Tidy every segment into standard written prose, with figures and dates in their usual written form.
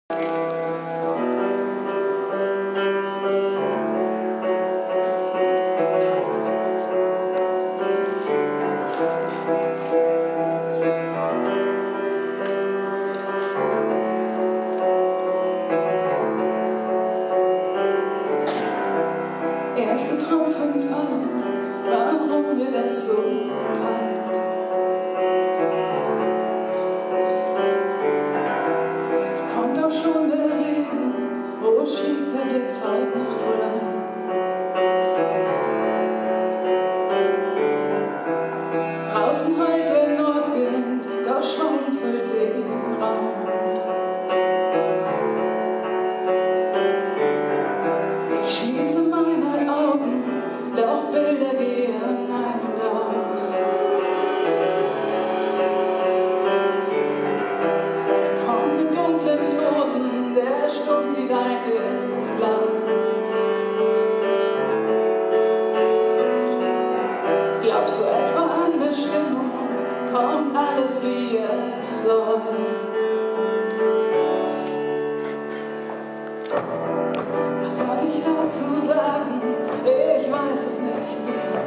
Erste Tropfen fallen, warum wird es so kalt? Jetzt kommt auch schon der Regen, wo schlägt der Blitz heute Nacht wohl ein? Draußen heult der Nordwind, doch Schweigen füllt den Raum. Ich schließe meine Augen, doch Bilder gehen ein und aus. Er kommt mit dunklen Tosen, der Sturm zieht ein ins Land. Glaubst du etwa an Bestimmung, kommt alles wie es soll? Was soll ich dazu sagen? Ich weiß es nicht genau.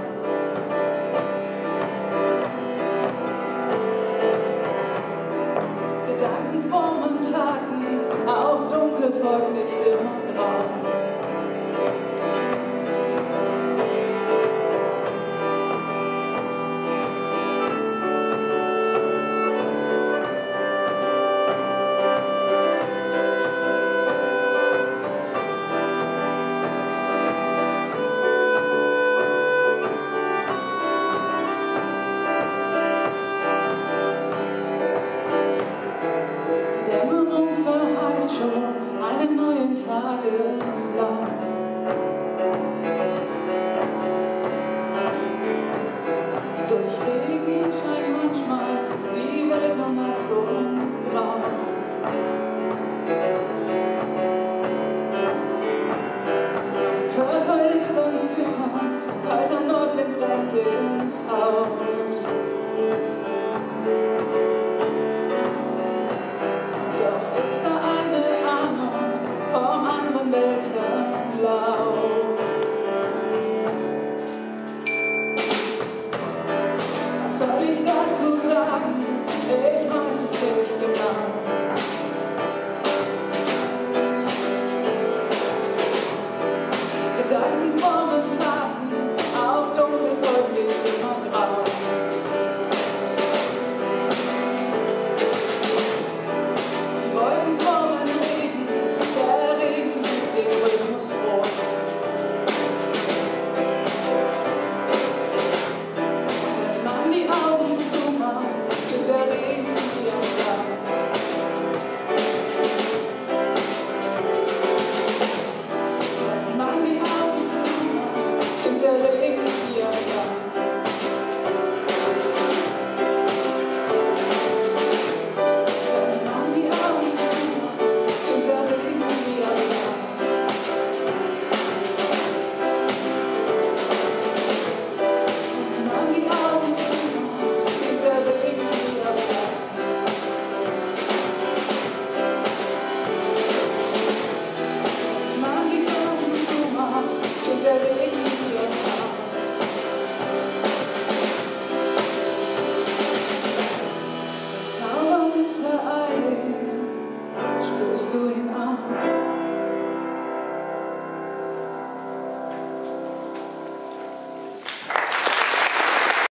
Gedanken formen Taten, auf Dunkel folgt nicht immer Grau. Dämmerung verheißt schon einen neuen Tageslauf. Durch Regen scheint manchmal die Welt nur nass und grau. Mein Körper ist am Zittern, kalter Nordwind drängt ins Haus. Doch ist da eine Ahnung vom anderen Weltenlauf. Was soll ich dazu sagen? Ich weiß es nicht genau. Gedanken formen Taten, auf Dunkel folgt nicht immer Grau. Spürst du ihn auch?